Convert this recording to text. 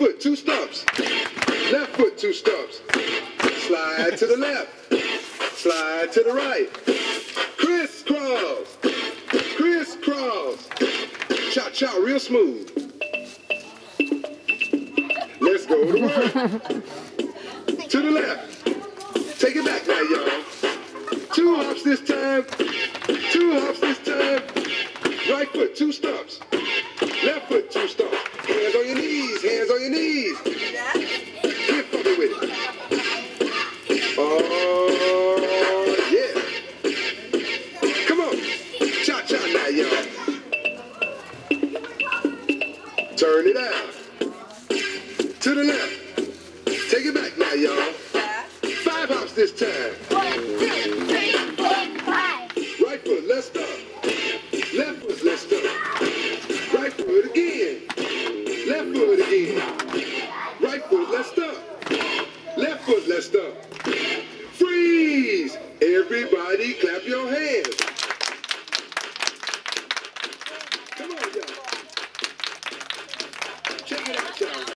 foot, 2 stumps. Left foot, 2 stumps. Slide to the left. Slide to the right. Crisscross. Crisscross. Cha-cha, real smooth. Let's go to work. To the left. Take it back now, y'all. 2 hops this time. 2 hops this time. Right foot, 2 stumps. Left foot, 2 stumps. Hands on your knees. Hands on your knees. Get funky with it. Oh, yeah. Come on. Cha-cha now, y'all. Turn it out. To the left. Take it back now, y'all. 5 hops this time. 1, 2, 3, 4, 5. Right foot, let's stop. Left foot, let's stop. Right foot again. Left foot again. Right foot, let's stop. Left foot, let's stop. Freeze! Everybody clap your hands.